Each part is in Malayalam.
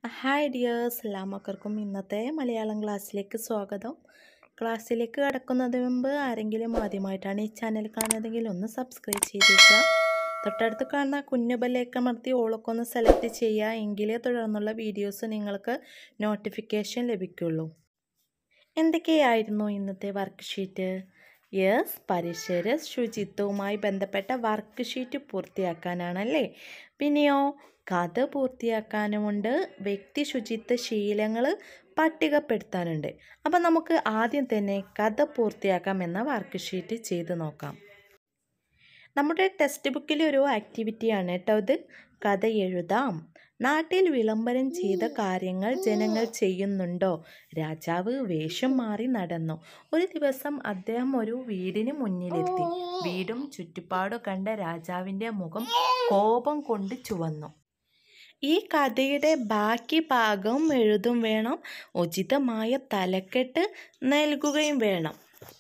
ഹായ് ഡിയേഴ്സ്, എല്ലാവർക്കും ഇന്നത്തെ മലയാളം ക്ലാസ്സിലേക്ക് സ്വാഗതം. ക്ലാസ്സിലേക്ക് കടക്കുന്നതിന് മുമ്പ് ആരെങ്കിലും ആദ്യമായിട്ടാണ് ഈ ചാനൽ കാണുന്നതെങ്കിൽ ഒന്ന് സബ്സ്ക്രൈബ് ചെയ്തേക്കുക. തൊട്ടടുത്ത് കാണുന്ന കുഞ്ഞു ബെല്ലൈക്കൺ അമർത്തി ഓളൊക്കെ ഒന്ന് സെലക്ട് ചെയ്യുക. എങ്കിലേ തുടർന്നുള്ള വീഡിയോസ് നിങ്ങൾക്ക് നോട്ടിഫിക്കേഷൻ ലഭിക്കുള്ളൂ. എന്തൊക്കെയായിരുന്നു ഇന്നത്തെ വർക്ക് ഷീറ്റ്? യെസ്, പരിസര ശുചിത്വവുമായി ബന്ധപ്പെട്ട വർക്ക് ഷീറ്റ് പൂർത്തിയാക്കാനാണല്ലേ. പിന്നെയോ കഥ പൂർത്തിയാക്കാനുമുണ്ട്, വ്യക്തി ശുചിത്വ ശീലങ്ങൾ പട്ടികപ്പെടുത്താനുണ്ട്. അപ്പം നമുക്ക് ആദ്യം തന്നെ കഥ പൂർത്തിയാക്കാം എന്ന വർക്ക് ഷീറ്റ് ചെയ്ത് നോക്കാം. നമ്മുടെ ടെക്സ്റ്റ് ബുക്കിലെ ഒരു ആക്ടിവിറ്റിയാണ് കേട്ടോ ഇത്. കഥ എഴുതാം. നാട്ടിൽ വിളംബരം ചെയ്ത കാര്യങ്ങൾ ജനങ്ങൾ ചെയ്യുന്നുണ്ടോ? രാജാവ് വേഷം മാറി നടന്നു. ഒരു ദിവസം അദ്ദേഹം ഒരു വീടിന് മുന്നിലെത്തി. വീടും ചുറ്റുപാടും കണ്ട രാജാവിൻ്റെ മുഖം കോപം കൊണ്ട് ചുവന്നു. ഈ കഥയുടെ ബാക്കി ഭാഗം എഴുതും വേണം, ഉചിതമായ തലക്കെട്ട് നൽകുകയും വേണം.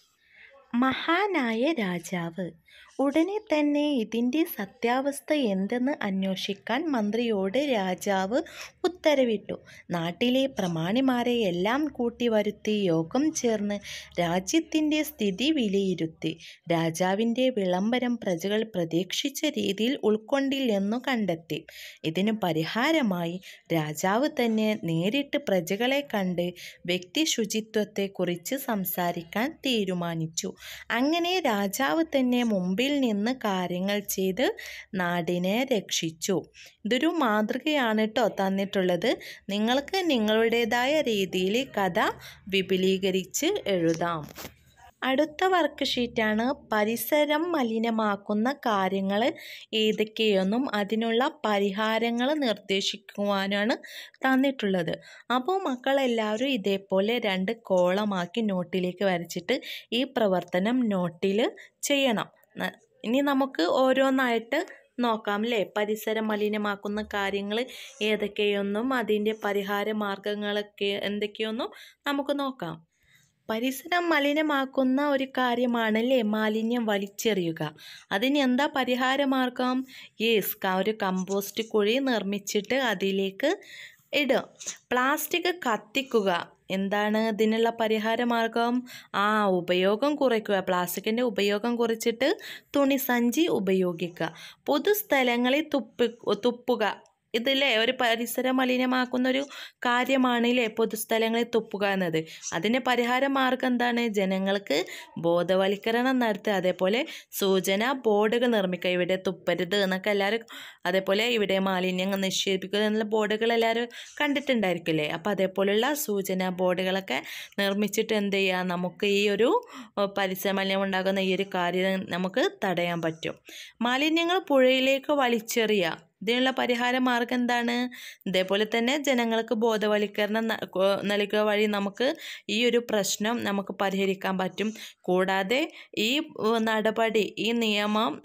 മഹാനായ രാജാവ്. ഉടനെ തന്നെ ഇതിൻ്റെ സത്യാവസ്ഥ എന്തെന്ന് അന്വേഷിക്കാൻ മന്ത്രിയോട് രാജാവ് ഉത്തരവിട്ടു. നാട്ടിലെ പ്രമാണിമാരെ എല്ലാം കൂട്ടി വരുത്തി യോഗം ചേർന്ന് രാജ്യത്തിൻ്റെ സ്ഥിതി വിലയിരുത്തി. രാജാവിൻ്റെ വിളംബരം പ്രജകൾ പ്രതീക്ഷിച്ച രീതിയിൽ ഉൾക്കൊണ്ടില്ലെന്നു കണ്ടെത്തി. ഇതിനു പരിഹാരമായി രാജാവ് തന്നെ നേരിട്ട് പ്രജകളെ കണ്ട് വ്യക്തി ശുചിത്വത്തെക്കുറിച്ച് സംസാരിക്കാൻ തീരുമാനിച്ചു. അങ്ങനെ രാജാവ് തന്നെ മുമ്പിൽ നിന്ന് കാര്യങ്ങൾ ചെയ്ത് നാടിനെ രക്ഷിച്ചു. ഇതൊരു മാതൃകയാണ് കേട്ടോ തന്നിട്ടുള്ളത്. നിങ്ങൾക്ക് നിങ്ങളുടേതായ രീതിയിൽ കഥ വിപുലീകരിച്ച് എഴുതാം. അടുത്ത വർക്ക് ഷീറ്റാണ് പരിസരം മലിനമാക്കുന്ന കാര്യങ്ങൾ ഏതൊക്കെയെന്നും അതിനുള്ള പരിഹാരങ്ങൾ നിർദ്ദേശിക്കുവാനാണ് തന്നിട്ടുള്ളത്. അപ്പോൾ മക്കളെല്ലാവരും ഇതേപോലെ 2 കോളമാക്കി നോട്ടിലേക്ക് വരച്ചിട്ട് ഈ പ്രവർത്തനം നോട്ടിൽ ചെയ്യണം. ഇനി നമുക്ക് ഓരോന്നായിട്ട് നോക്കാം അല്ലേ. പരിസരം മലിനമാക്കുന്ന കാര്യങ്ങൾ ഏതൊക്കെയൊന്നും അതിൻ്റെ പരിഹാര മാർഗങ്ങളൊക്കെ എന്തൊക്കെയൊന്നും നമുക്ക് നോക്കാം. പരിസരം മലിനമാക്കുന്ന ഒരു കാര്യമാണല്ലേ മാലിന്യം വലിച്ചെറിയുക. അതിന് എന്താ പരിഹാര മാർഗം? യെസ്, ഒരു കമ്പോസ്റ്റ് കുഴി നിർമ്മിച്ചിട്ട് അതിലേക്ക് ഇടുക. പ്ലാസ്റ്റിക് കത്തിക്കുക. എന്താണ് ഇതിനുള്ള പരിഹാര മാർഗം? ഉപയോഗം കുറയ്ക്കുക. പ്ലാസ്റ്റിക്കിൻ്റെ ഉപയോഗം കുറച്ചിട്ട് തുണിസഞ്ചി ഉപയോഗിക്കുക. പൊതുസ്ഥലങ്ങളിൽ തുപ്പുക. ഇതില്ലേ ഒരു പരിസരം മലിനമാക്കുന്നൊരു കാര്യമാണല്ലേ പൊതുസ്ഥലങ്ങളിൽ തുപ്പുക എന്നത്. അതിൻ്റെ പരിഹാര മാർഗം എന്താണ്? ജനങ്ങൾക്ക് ബോധവൽക്കരണം നടത്തുക. അതേപോലെ സൂചന ബോർഡുകൾ നിർമ്മിക്കുക. ഇവിടെ തുപ്പരുത് എന്നൊക്കെ എല്ലാവരും, അതേപോലെ ഇവിടെ മാലിന്യങ്ങൾ നിക്ഷേപിക്കുക എന്നുള്ള ബോർഡുകൾ എല്ലാവരും കണ്ടിട്ടുണ്ടായിരിക്കില്ലേ. അപ്പോൾ അതേപോലെയുള്ള സൂചന ബോർഡുകളൊക്കെ നിർമ്മിച്ചിട്ട് എന്ത് ചെയ്യുക, നമുക്ക് ഈ ഒരു പരിസര മലിനം ഉണ്ടാകുന്ന ഈ ഒരു കാര്യം നമുക്ക് തടയാൻ പറ്റും. മാലിന്യങ്ങൾ പുഴയിലേക്ക് വലിച്ചെറിയുക. ഇതിനുള്ള പരിഹാര മാർഗം എന്താണ്? ഇതേപോലെ തന്നെ ജനങ്ങൾക്ക് ബോധവൽക്കരണം നൽകുക വഴി നമുക്ക് ഈ ഒരു പ്രശ്നം നമുക്ക് പരിഹരിക്കാൻ പറ്റും. കൂടാതെ ഈ നടപടി, ഈ നിയമം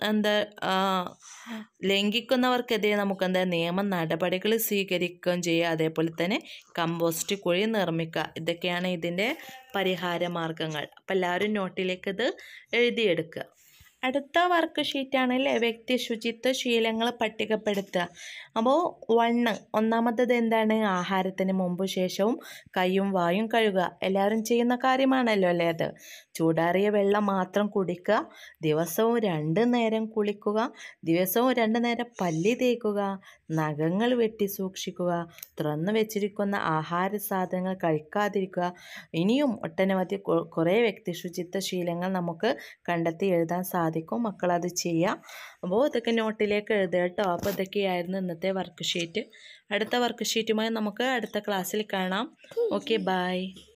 ലംഘിക്കുന്നവർക്കെതിരെ നമുക്ക് നിയമ നടപടികൾ സ്വീകരിക്കുകയും ചെയ്യുക. അതേപോലെ തന്നെ കമ്പോസ്റ്റ് കുഴി നിർമ്മിക്കുക. ഇതൊക്കെയാണ് ഇതിൻ്റെ പരിഹാര മാർഗങ്ങൾ. അപ്പോൾ എല്ലാവരും നോട്ടിലേക്ക് ഇത് എഴുതിയെടുക്കുക. അടുത്ത വർക്ക് ഷീറ്റാണല്ലേ വ്യക്തി ശുചിത്വ ശീലങ്ങൾ പട്ടികപ്പെടുത്തുക. അപ്പോൾ ഒന്നാമത്തത് എന്താണ്? ആഹാരത്തിന് മുമ്പ് ശേഷവും കൈയും വായും കഴുകുക. എല്ലാവരും ചെയ്യുന്ന കാര്യമാണല്ലോ അല്ലേ അത്. ചൂടാറിയ വെള്ളം മാത്രം കുടിക്കുക. ദിവസവും 2 നേരം കുളിക്കുക. ദിവസവും 2 നേരം പല്ല് തേക്കുക. നഖങ്ങൾ വെട്ടി സൂക്ഷിക്കുക. തുറന്നു വെച്ചിരിക്കുന്ന ആഹാര സാധനങ്ങൾ കഴിക്കാതിരിക്കുക. ഇനിയും ഒട്ടനവധി കുറേ വ്യക്തി ശുചിത്വ ശീലങ്ങൾ നമുക്ക് കണ്ടെത്തി എഴുതാൻ സാധിക്കും. മക്കളത് ചെയ്യുക. അപ്പോൾ ഇതൊക്കെ നോട്ടിലേക്ക് എഴുതുക കേട്ടോ. അപ്പോൾ ഇതൊക്കെയായിരുന്നു ഇന്നത്തെ വർക്ക് ഷീറ്റ്. അടുത്ത വർക്ക് ഷീറ്റുമായി നമുക്ക് അടുത്ത ക്ലാസ്സിൽ കാണാം. Okay, by.